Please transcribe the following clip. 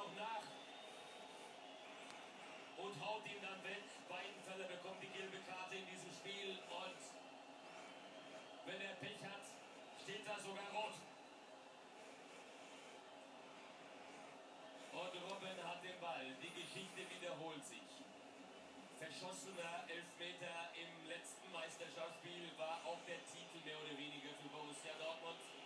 noch nach und haut ihn dann weg. Weidenfeller bekommt die gelbe Karte in diesem Spiel und wenn er Pech hat, steht da sogar rot. Und Robben hat den Ball. Die Geschichte wiederholt sich. Verschossener Elfmeter im letzten Meisterschaftsspiel war auch der Titel mehr oder weniger für Borussia Dortmund.